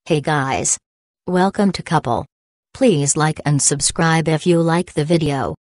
Hey guys. Welcome to Cuple. Please like and subscribe if you like the video.